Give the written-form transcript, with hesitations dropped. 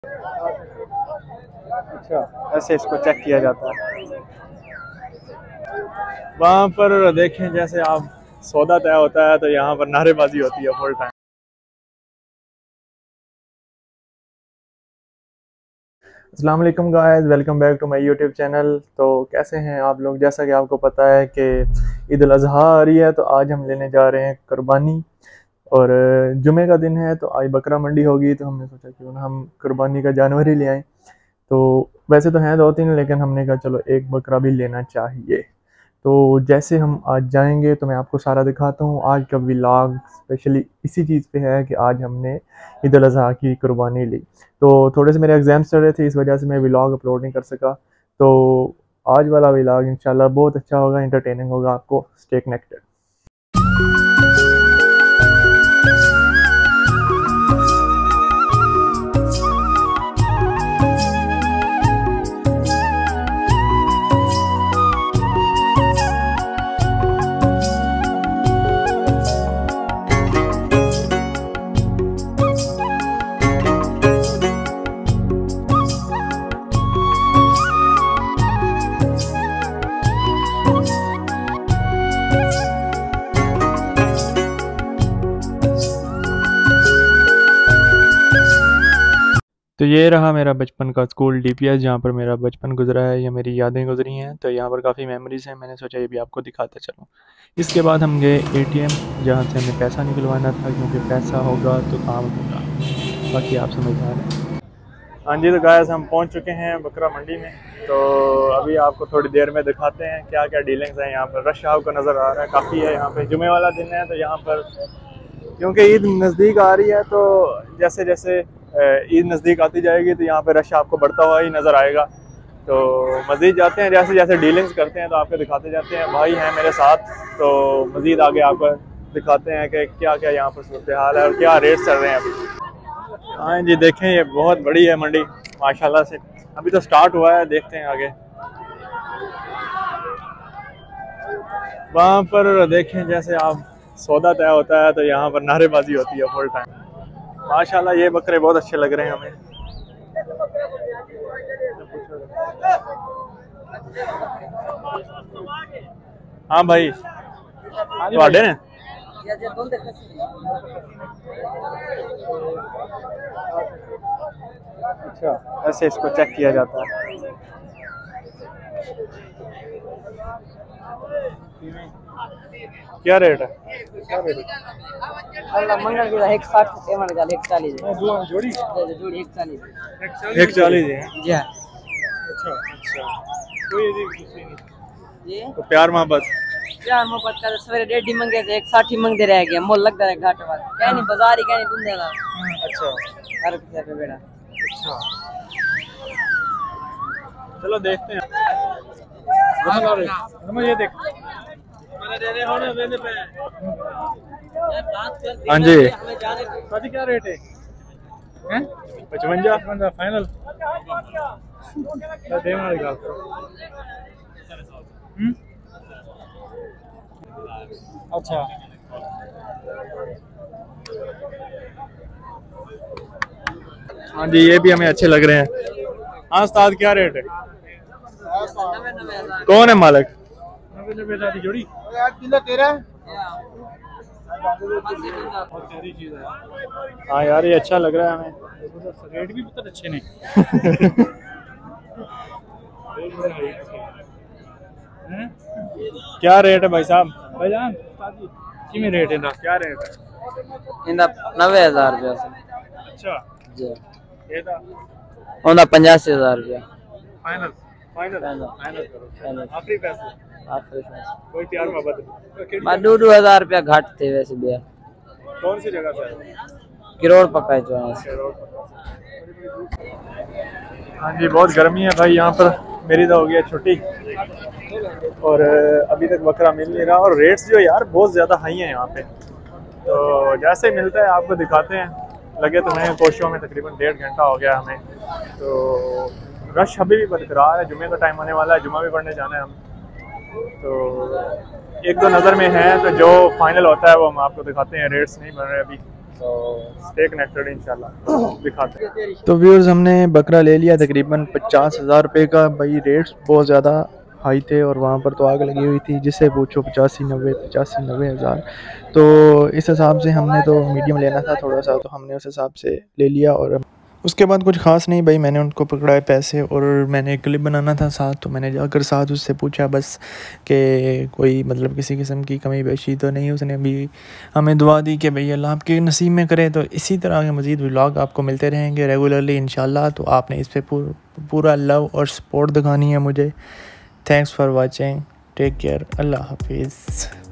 अच्छा, ऐसे इसको चेक किया जाता है। वहाँ पर देखें जैसे आप सौदा तय होता है तो यहाँ पर नारेबाजी होती है फुल टाइम। अस्सलाम वालेकुम guys, welcome back to my YouTube channel. तो कैसे हैं आप लोग? जैसा कि आपको पता है कि ईद उल अज़हा आ रही है, तो आज हम लेने जा रहे हैं कुर्बानी। और जुमे का दिन है तो आज बकरा मंडी होगी, तो हमने सोचा क्यों ना हम कुर्बानी का जानवर ही ले आएँ। तो वैसे तो हैं दो तीन, लेकिन हमने कहा चलो एक बकरा भी लेना चाहिए। तो जैसे हम आज जाएंगे तो मैं आपको सारा दिखाता हूँ। आज का व्लॉग स्पेशली इसी चीज़ पे है कि आज हमने ईद उल अज़हा की कुर्बानी ली। तो थोड़े से मेरे एग्ज़ाम्स चल रहे थे, इस वजह से मैं व्लॉग अपलोड नहीं कर सका। तो आज वाला व्लॉग इंशाल्लाह बहुत अच्छा होगा, इंटरटेनिंग होगा, आपको स्टे कनेक्टेड। तो ये रहा मेरा बचपन का स्कूल डीपीएस, जहाँ पर मेरा बचपन गुजरा है, या मेरी यादें गुजरी हैं। तो यहाँ पर काफ़ी मेमोरीज़ हैं, मैंने सोचा ये भी आपको दिखाता चलूँ। इसके बाद हम गए एटीएम, जहाँ से हमें पैसा निकलवाना था, क्योंकि पैसा होगा तो काम होगा। बाकी आप समझ आ रहे हैं। हाँ जी, तो गाइस हम पहुँच चुके हैं बकरा मंडी में। तो अभी आपको थोड़ी देर में दिखाते हैं क्या क्या डीलिंग्स हैं। यहाँ पर रश आपको नज़र आ रहा है काफ़ी है। यहाँ पर जुमे वाला दिन है, तो यहाँ पर क्योंकि ईद नज़दीक आ रही है, तो जैसे जैसे ईद नज़दीक आती जाएगी तो यहाँ पे रश आपको बढ़ता हुआ ही नज़र आएगा। तो मज़ीद जाते हैं, जैसे जैसे डीलिंग्स करते हैं तो आपको दिखाते जाते हैं। भाई हैं मेरे साथ, तो मज़ीद आगे आपको दिखाते हैं कि क्या क्या यहाँ पर सूरत हाल है और क्या रेट्स चल रहे हैं अभी। हाँ जी, देखें ये बहुत बड़ी है मंडी माशाल्लाह से। अभी तो स्टार्ट हुआ है, देखते हैं आगे। वहाँ पर देखें जैसे आप सौदा तय होता है तो यहाँ पर नारेबाजी होती है फुल टाइम। माशाल्लाह ये बकरे बहुत अच्छे लग रहे हैं हमें। हाँ भाई, ਤੁਹਾਡੇ ने अच्छा, ऐसे इसको चेक किया जाता है। क्या रेट है? मंगल की 160 एमएल का 140 जोड़ी जोड़ी 140 140 है जी हाँ। अच्छा अच्छा, कोई दूसरी नहीं जी तो प्यार मोहब्बत मोहब्बत का सवेरे 1.5 मंगे थे, 160 मंगते रह गए। मोल लगता है घाट वाला क्या नहीं, बाजार ही क्या नहीं तुम देगा। अच्छा हर किसी पे बेड़ा। अच्छा, चलो देखते हैं। ये देख। हाँ जी, क्या रेट है? 55 फाइनल। अच्छा, हाँ जी, ये भी हमें अच्छे लग रहे हैं। हाँ उस्ताद, क्या रेट है? कौन है मालिक? जोड़ी हाँ यार, ये अच्छा लग रहा है हमें। रेट भी बहुत अच्छे नहीं। क्या रेट है भाई साहब? भाईजान की रेट है ना? क्या रेट है? 90,000 रुपया से। अच्छा जी, ये था 85,000 रुपया फाइनल। फाइनल करो, आखिरी पैसे। कोई प्यार मोहब्बत मैं 2,000 रुपया घाट थे वैसे भी। कौन सी जगह से? किरोड़ पका है जो। हाँ जी, बहुत गर्मी है भाई यहाँ पर। मेरी तो हो गई है छुट्टी और अभी तक बकरा मिल नहीं रहा। और रेट्स जो यार बहुत ज़्यादा हाई हैं यहाँ पे। तो जैसे ही मिलता है आपको दिखाते हैं। लगे तो हैं कोशिशों में, तकरीबन 1.5 घंटा हो गया हमें। तो रश अभी भी बरकरार है, जुमे का टाइम होने वाला है, जुमा भी पढ़ने जाना है हम। तो एक दो नज़र में है, तो जो फाइनल होता है वो हम आपको दिखाते हैं। रेट्स नहीं बन रहे अभी, तो स्टे कनेक्टेड इंशाल्लाह दिखाते हैं। तो व्यूअर्स हमने बकरा ले लिया तकरीबन 50,000 रुपये का। भाई रेट्स बहुत ज़्यादा हाई थे और वहाँ पर तो आग लगी हुई थी, जिससे पूछो 85-90 हज़ार। तो इस हिसाब से हमने तो मीडियम लेना था थोड़ा सा, तो हमने उस हिसाब से ले लिया। और उसके बाद कुछ ख़ास नहीं भाई, मैंने उनको पकड़ाए पैसे और मैंने एक क्लिप बनाना था साथ, तो मैंने जाकर साथ उससे पूछा बस कि कोई मतलब किसी किस्म की कमी पेशी तो नहीं। उसने भी हमें दुआ दी कि भई अल्लाह आपके नसीब में करे। तो इसी तरह के मज़ीद व्लॉग आपको मिलते रहेंगे रेगुलरली इंशाल्लाह। तो आपने इस पर पूरा लव और सपोर्ट दिखानी है मुझे। Thanks for watching, take care, अल्लाह हाफिज़।